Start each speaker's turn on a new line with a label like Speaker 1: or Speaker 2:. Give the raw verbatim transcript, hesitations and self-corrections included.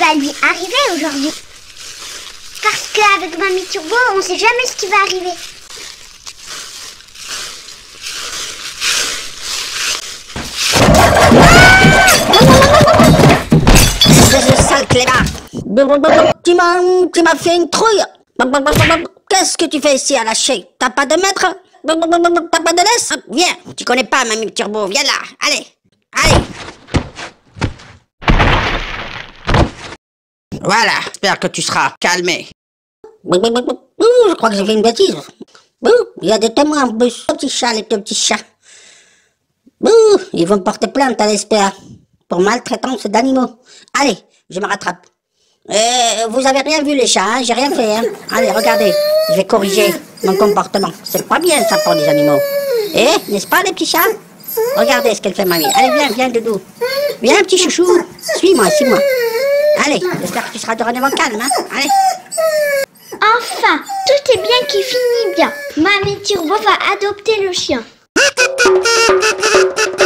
Speaker 1: va lui arriver aujourd'hui. Parce qu'avec Mamie Turbo, on sait jamais ce qui va arriver.
Speaker 2: C'est ce sale clébard. Tu m'as, tu m'as fait une trouille. Qu'est-ce que tu fais ici à lâcher? T'as pas de maître? T'as pas de laisse? Viens, tu connais pas Mamie Turbo, viens là, allez, allez. Voilà, j'espère que tu seras calmé. Je crois que j'ai fait une bêtise. Il y a des témoins en bus. Petit chat, les deux petits chats. Ils vont me porter plainte à l'S P A pour maltraitance d'animaux. Allez, je me rattrape. Euh, vous avez rien vu les chats, hein? J'ai rien fait. Hein? Allez, regardez, je vais corriger mon comportement. C'est pas bien ça pour des animaux. Eh, n'est-ce pas les petits chats? Regardez ce qu'elle fait, mamie. Allez, viens, viens, Doudou. Viens, petit chouchou. Suis-moi, suis-moi. Allez, j'espère que tu seras dorénavant calme. Hein? Allez.
Speaker 1: Enfin, tout est bien qui finit bien. Mamie Turbo va adopter le chien.